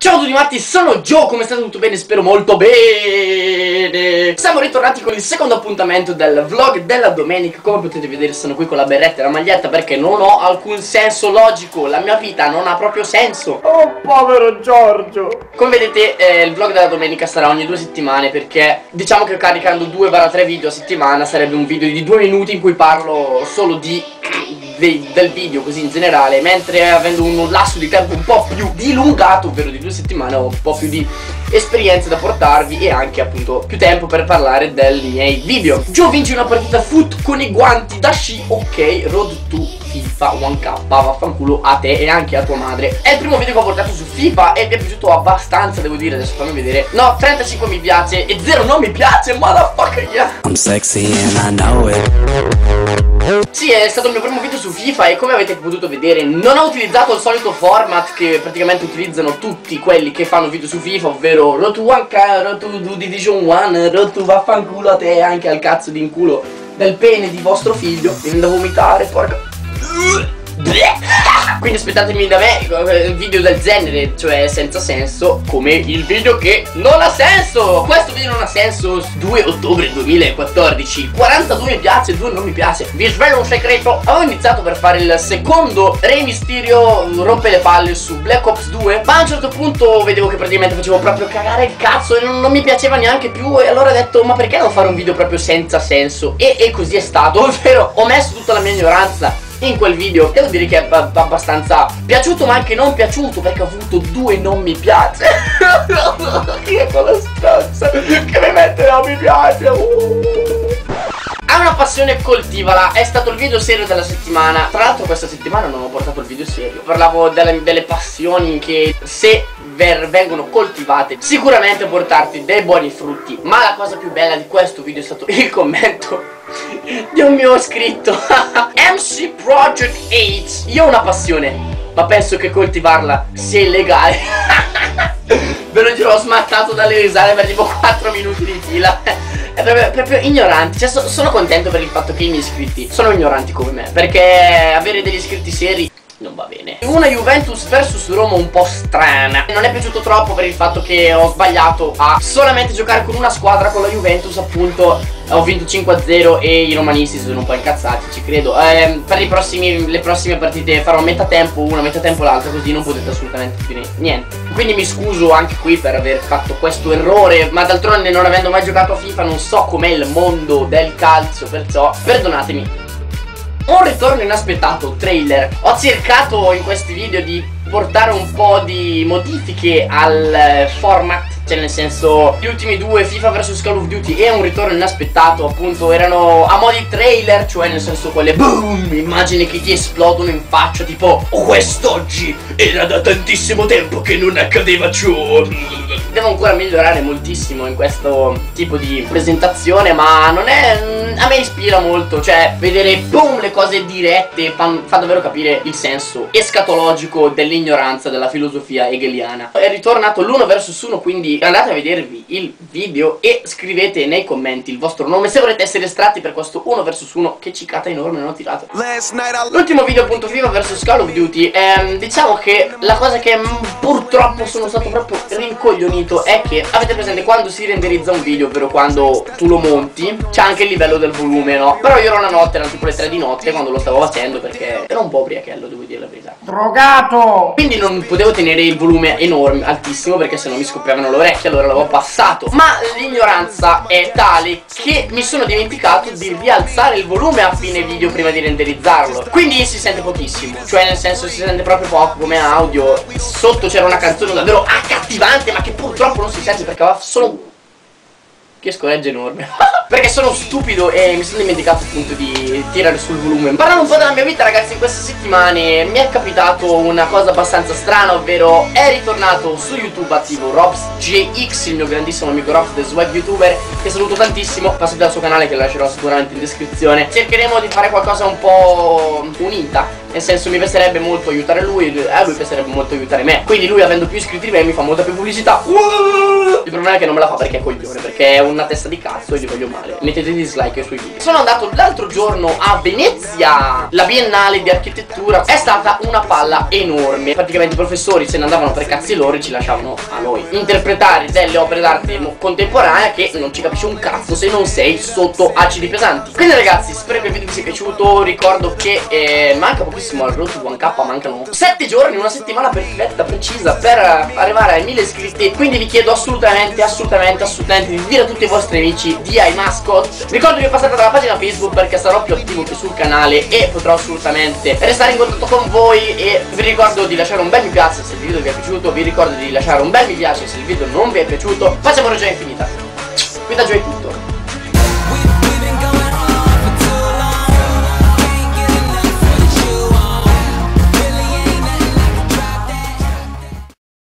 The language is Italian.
Ciao a tutti matti, sono Joe, come state? Tutto bene? Spero molto bene. Siamo ritornati con il secondo appuntamento del vlog della domenica. Come potete vedere sono qui con la berretta e la maglietta perché non ho alcun senso logico. La mia vita non ha proprio senso. Oh, povero Giorgio. Come vedete il vlog della domenica sarà ogni 2 settimane, perché diciamo che caricando 2-3 video a settimana sarebbe un video di 2 minuti in cui parlo solo del video così in generale, mentre avendo un lasso di tempo un po' più dilungato, ovvero di 2 settimane, ho un po' più di esperienze da portarvi e anche appunto più tempo per parlare dei miei video. Joe vince una partita foot con i guanti da sci, ok, road to FIFA 1K, vaffanculo a te e anche a tua madre. È il primo video che ho portato su FIFA e mi è piaciuto abbastanza, devo dire. Adesso fammi vedere. No, 35 mi piace e 0 non mi piace, motherfucker, yeah. I'm sexy and I know it. Sì, è stato il mio primo video su FIFA e come avete potuto vedere non ho utilizzato il solito format che praticamente utilizzano tutti quelli che fanno video su FIFA, ovvero Road to 1K, Road to Division 1, Road to vaffanculo a te e anche al cazzo di inculo del pene di vostro figlio. Mi viene da vomitare, porca. Quindi aspettatemi da me video del genere, cioè senza senso, come il video che non ha senso. Questo video non ha senso. 2 ottobre 2014, 42 mi piace, 2 non mi piace. Vi svelo un segreto: avevo iniziato per fare il secondo Rey Mysterio rompe le palle su Black Ops 2, ma a un certo punto vedevo che praticamente facevo proprio cagare il cazzo e non mi piaceva neanche più. E allora ho detto, ma perché non fare un video proprio senza senso? E così è stato, ovvero ho messo tutta la mia ignoranza in quel video. Devo dire che è abbastanza piaciuto, ma anche non piaciuto, perché ho avuto 2 non mi piace. Chi è quella stronza che mi mette non mi piace? Ha una passione, coltivala. È stato il video serio della settimana. Tra l'altro questa settimana non ho portato il video serio. Parlavo delle passioni che, se vengono coltivate, sicuramente portarti dei buoni frutti. Ma la cosa più bella di questo video è stato il commento di un mio iscritto MC Project 8. Io ho una passione, ma penso che coltivarla sia illegale. Ve lo giuro, ho smattato dalle risate per tipo 4 minuti di fila. È proprio ignoranti. Cioè sono contento per il fatto che i miei iscritti sono ignoranti come me, perché avere degli iscritti seri non va bene. Una Juventus vs Roma un po' strana. Non è piaciuto troppo per il fatto che ho sbagliato a solamente giocare con una squadra, con la Juventus appunto. Ho vinto 5-0 e i romanisti si sono un po' incazzati, ci credo. Per le prossime partite farò metà tempo una, metà tempo l'altra, così non potete assolutamente dire niente. Quindi mi scuso anche qui per aver fatto questo errore, ma d'altronde, non avendo mai giocato a FIFA, non so com'è il mondo del calcio, perciò perdonatemi. Un ritorno inaspettato, trailer. Ho cercato in questi video di portare un po' di modifiche al format, cioè nel senso, gli ultimi 2, FIFA vs Call of Duty e un ritorno inaspettato, appunto erano a mo' di trailer, cioè nel senso quelle boom, immagini che ti esplodono in faccia, tipo quest'oggi era da tantissimo tempo che non accadeva ciò. Devo ancora migliorare moltissimo in questo tipo di presentazione, ma non è, a me ispira molto, cioè vedere boom le cose dirette fa davvero capire il senso escatologico dell'ignoranza della filosofia hegeliana. È ritornato l'1 vs 1, quindi andate a vedervi il video e scrivete nei commenti il vostro nome se volete essere estratti per questo 1 vs 1. Che cicata enorme non ho tirato. L'ultimo video appunto FIFA vs Call of Duty, diciamo che la cosa che purtroppo sono stato proprio rincoglionito è che avete presente quando si renderizza un video, ovvero quando tu lo monti, c'è anche il livello del volume, no? Però io ero una notte, erano tipo le 3 di notte quando lo stavo facendo, perché ero un po' ubriachello, devo dire la verità. Drogato! Quindi non potevo tenere il volume enorme, altissimo, perché sennò mi scoppiavano le orecchie, allora l'avevo passato. Ma l'ignoranza è tale che mi sono dimenticato di rialzare il volume a fine video prima di renderizzarlo. Quindi si sente pochissimo, cioè nel senso si sente proprio poco come audio. Sotto c'era una canzone davvero accattivante, ma che purtroppo non si sente perché aveva solo che scoreggia enorme. Perché sono stupido e mi sono dimenticato appunto di tirare sul volume. Parlando un po' della mia vita, ragazzi, in queste settimane mi è capitato una cosa abbastanza strana, ovvero è ritornato su YouTube attivo RobsJX, il mio grandissimo amico Robs, del swag youtuber, che saluto tantissimo. Passate al suo canale che lascerò sicuramente in descrizione. Cercheremo di fare qualcosa un po' unita, Nel senso, mi piacerebbe molto aiutare lui, a lui piacerebbe molto aiutare me. Quindi lui, avendo più iscritti di me, mi fa molta più pubblicità. Il problema è che non me la fa perché è coglione, perché è una testa di cazzo e gli voglio male. Mettete dislike ai suoi video. Sono andato l'altro giorno a Venezia. La biennale di architettura è stata una palla enorme. Praticamente i professori se ne andavano per cazzi loro e ci lasciavano a noi interpretare delle opere d'arte contemporanea che non ci capisci un cazzo se non sei sotto acidi pesanti. Quindi ragazzi, spero che il video vi sia piaciuto. Ricordo che manca pochissimo al Road to 1K, mancano 7 giorni, una settimana perfetta, precisa per arrivare ai 1000 iscritti. Quindi vi chiedo assolutamente di dire a tutti i vostri amici di iMascot. Ricordo che passate dalla pagina Facebook perché sarò più attivo qui sul canale e potrò assolutamente restare in contatto con voi. E vi ricordo di lasciare un bel mi piace se il video vi è piaciuto. Vi ricordo di lasciare un bel mi piace se il video non vi è piaciuto. Facciamo una gioia infinita. Qui da Gio è tutto.